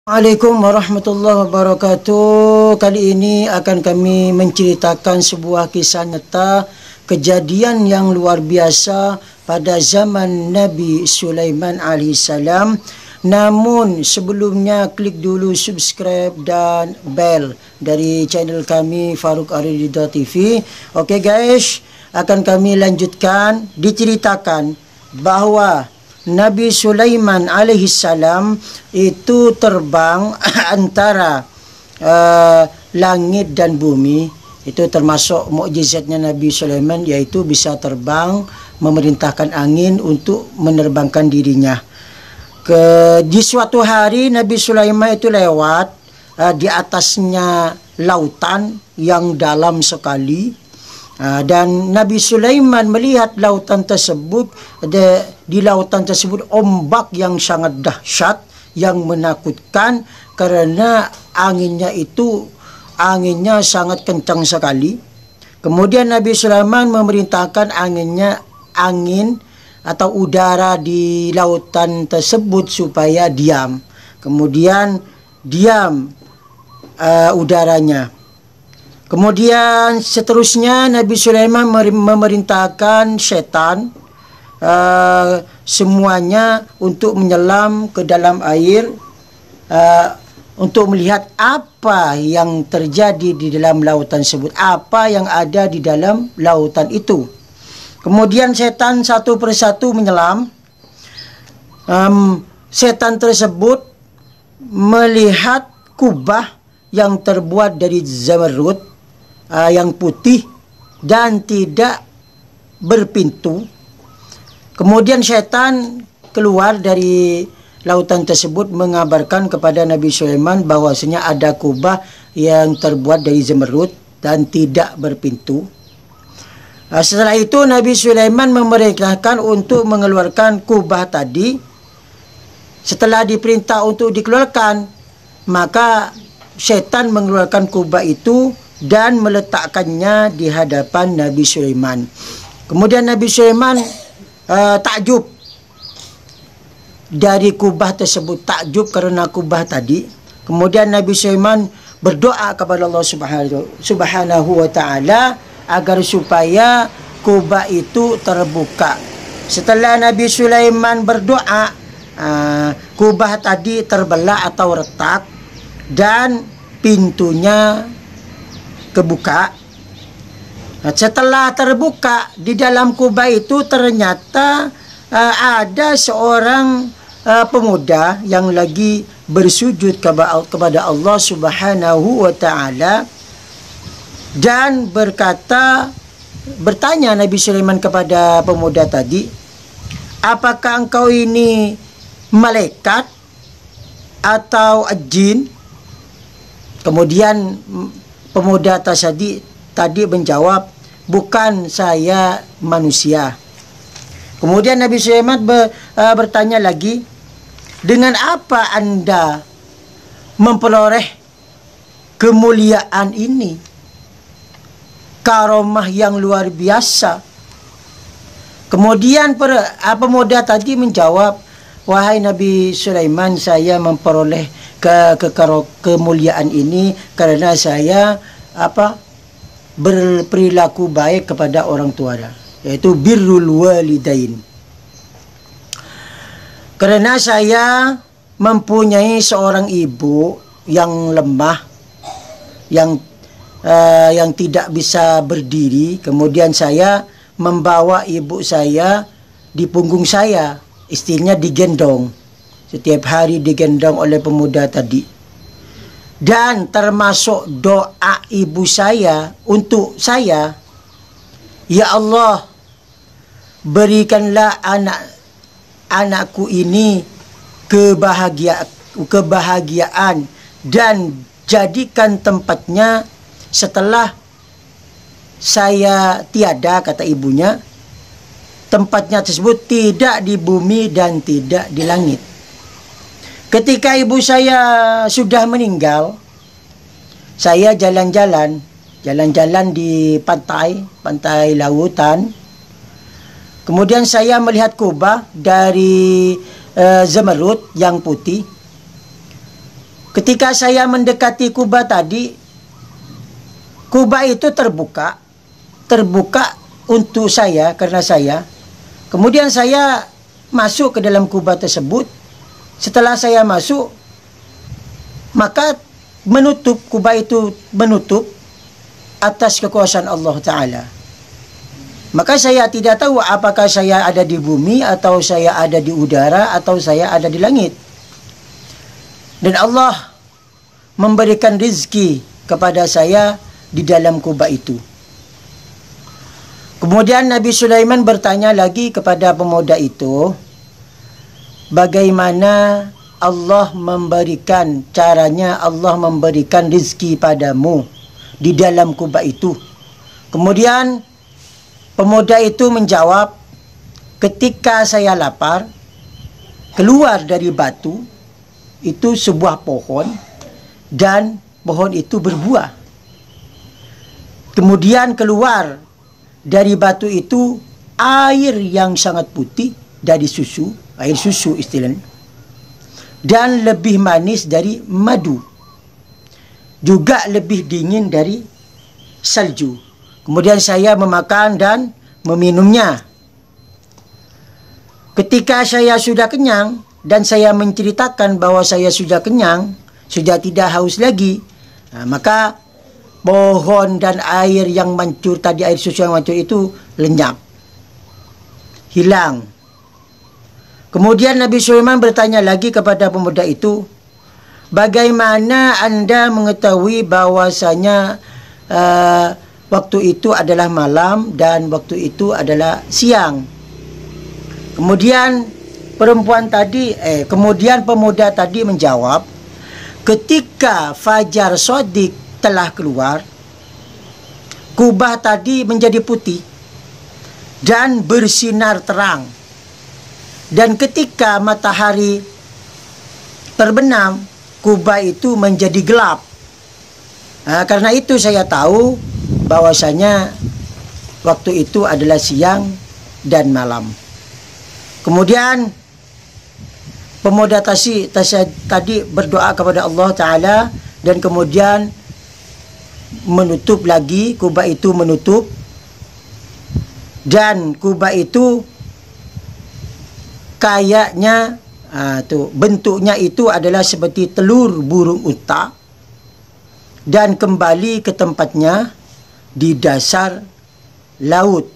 Assalamualaikum warahmatullahi wabarakatuh. Kali ini akan kami menceritakan sebuah kisah nyata kejadian yang luar biasa pada zaman Nabi Sulaiman alaihissalam. Namun sebelumnya klik dulu subscribe dan bell dari channel kami Farouk Aridida TV. Oke guys, akan kami lanjutkan. Diceritakan bahwa Nabi Sulaiman alaihissalam itu terbang antara langit dan bumi. Itu termasuk mukjizatnya Nabi Sulaiman, yaitu bisa terbang memerintahkan angin untuk menerbangkan dirinya. Di suatu hari Nabi Sulaiman itu lewat di atasnya lautan yang dalam sekali. Dan Nabi Sulaiman melihat lautan tersebut, di lautan tersebut ombak yang sangat dahsyat, yang menakutkan karena anginnya sangat kencang sekali. Kemudian Nabi Sulaiman memerintahkan angin atau udara di lautan tersebut supaya diam. Kemudian diam udaranya. Kemudian seterusnya Nabi Sulaiman memerintahkan setan semuanya untuk menyelam ke dalam air untuk melihat apa yang terjadi di dalam lautan tersebut, apa yang ada di dalam lautan itu. Kemudian setan satu persatu menyelam. Setan tersebut melihat kubah yang terbuat dari zamarud, yang putih dan tidak berpintu. Kemudian setan keluar dari lautan tersebut mengabarkan kepada Nabi Sulaiman bahwasanya ada kubah yang terbuat dari zamarud dan tidak berpintu. Setelah itu Nabi Sulaiman memerintahkan untuk mengeluarkan kubah tadi. Setelah diperintah untuk dikeluarkan, maka setan mengeluarkan kubah itu dan meletakkannya di hadapan Nabi Sulaiman. Kemudian Nabi Sulaiman takjub dari kubah tersebut, takjub karena kubah tadi. Kemudian Nabi Sulaiman berdoa kepada Allah Subhanahu wa taala agar supaya kubah itu terbuka. Setelah Nabi Sulaiman berdoa, kubah tadi terbelah atau retak dan pintunya kebuka. Setelah terbuka, di dalam kubah itu ternyata ada seorang pemuda yang lagi bersujud kepada Allah Subhanahu wa taala dan bertanya Nabi Sulaiman kepada pemuda tadi, apakah engkau ini malaikat atau jin? Kemudian pemuda tadi menjawab, bukan, saya manusia. Kemudian Nabi Sulaiman bertanya lagi, dengan apa Anda memperoleh kemuliaan ini, karomah yang luar biasa? Kemudian pemuda tadi menjawab, wahai Nabi Sulaiman, saya memperoleh kemuliaan ini karena saya berperilaku baik kepada orang tua, yaitu birrul walidain. Karena saya mempunyai seorang ibu yang lemah, yang tidak bisa berdiri. Kemudian saya membawa ibu saya di punggung saya, istilahnya digendong. Setiap hari digendong oleh pemuda tadi. Dan termasuk doa ibu saya untuk saya, ya Allah, berikanlah anakku ini kebahagiaan dan jadikan tempatnya setelah saya tiada, kata ibunya, tempatnya tersebut tidak di bumi dan tidak di langit. Ketika ibu saya sudah meninggal, saya jalan-jalan di pantai lautan. Kemudian saya melihat kubah dari zamarud yang putih. Ketika saya mendekati kubah tadi, kubah itu terbuka untuk saya, karena saya. Kemudian saya masuk ke dalam kubah tersebut. Setelah saya masuk, maka kubah itu menutup atas kekuasaan Allah Ta'ala. Maka saya tidak tahu apakah saya ada di bumi, atau saya ada di udara, atau saya ada di langit. Dan Allah memberikan rizki kepada saya di dalam kubah itu. Kemudian Nabi Sulaiman bertanya lagi kepada pemuda itu, bagaimana Allah memberikan, caranya Allah memberikan rizki padamu di dalam kubah itu. Kemudian pemuda itu menjawab, ketika saya lapar, keluar dari batu itu sebuah pohon, dan pohon itu berbuah. Kemudian keluar dari batu itu air yang sangat putih dari susu, air susu istilahnya, dan lebih manis dari madu, juga lebih dingin dari salju. Kemudian saya memakan dan meminumnya. Ketika saya sudah kenyang dan saya menceritakan bahwa saya sudah kenyang, sudah tidak haus lagi, maka pohon dan air yang mancur tadi, air susu yang mancur itu lenyap, hilang. Kemudian Nabi Sulaiman bertanya lagi kepada pemuda itu, bagaimana Anda mengetahui bahwasanya waktu itu adalah malam dan waktu itu adalah siang? Kemudian kemudian pemuda tadi menjawab, ketika fajar shadiq telah keluar, kubah tadi menjadi putih dan bersinar terang. Dan ketika matahari terbenam, kubah itu menjadi gelap. Karena itu saya tahu bahwasanya waktu itu adalah siang dan malam. Kemudian pemuda tadi berdoa kepada Allah Ta'ala, dan kemudian menutup lagi, kubah itu menutup, dan kubah itu kayaknya bentuknya itu adalah seperti telur burung unta, dan kembali ke tempatnya di dasar laut.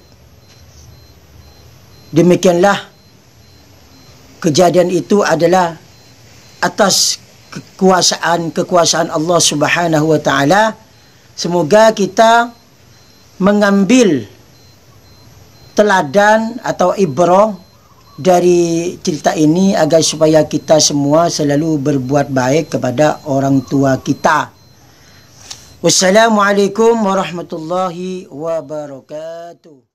Demikianlah kejadian itu adalah atas kekuasaan Allah Subhanahu wa Ta'ala. Semoga kita mengambil teladan atau ibrah dari cerita ini, agar supaya kita semua selalu berbuat baik kepada orang tua kita. Wassalamualaikum warahmatullahi wabarakatuh.